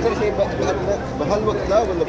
اكثر شيء بهالوقت لا ولا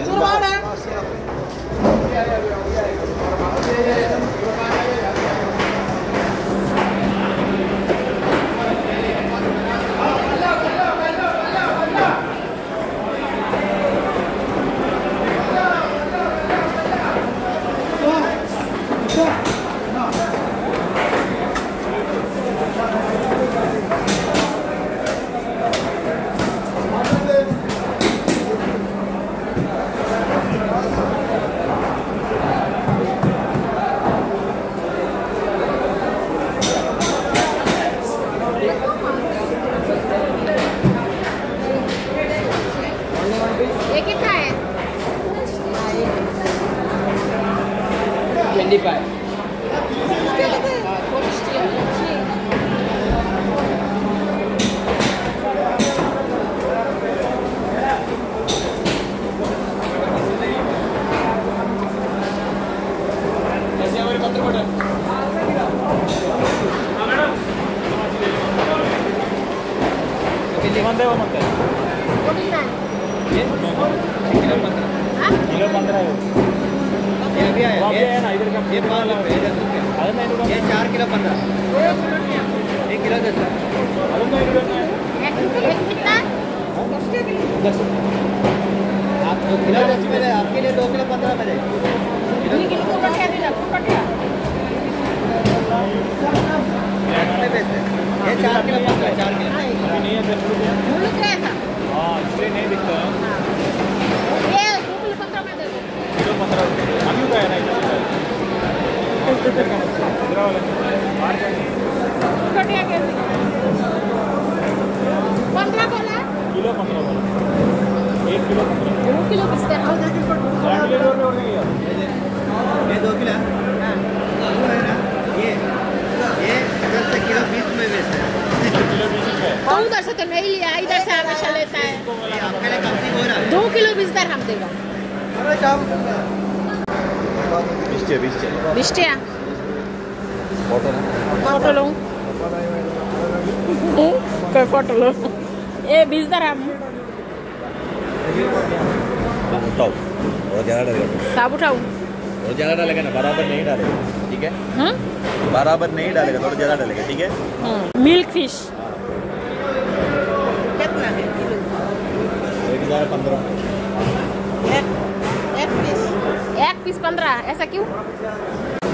ये कितना है? 25. किलो 15 है। ये भी आया ना इधर का ये 5 रुपए ये 4 किलो 15 1 किलो 10 एक कितना? 10 आप 2 किलो 10 में आपके लिए 2 किलो 15 में ये किलो को कटिया दे लो कटिया ये 4 किलो 15 4 किलो अभी नहीं है मुल्क कैसा? हां इसलिए नहीं दिखता ये 2 किलो 15 में दे दो किलो 15 अभी का है ना इधर वाला बाहर जाएंगे कटिया कैसे? 15 बोला? किलो 15 वाला 1 किलो 15 2 किलो बिस्तर और ये 2 किलो हां वो है ना ये 10 किलो 20 में बेचते हैं किलो 20 रुपए तो उधर से तो नहीं लिया इधर से हमेशा लेता है ये आपके लिए कम हो रहा है 2 किलो बिस्तर हम देगा अरे काम 20 बिस्टिया फोटो लो कोई फोटो लो ये बिस्तर हम उठाओ और ज़्यादा डालेगा सब उठाऊं और ज़्यादा डालेगा ना बराबर नहीं डालेगा ठीक है हाँ बराबर नहीं डालेगा थोड़ा ज़्यादा डालेगा ठीक है मिल्क फिश कितना है 1015 एक पीस 15 ऐसा क्यों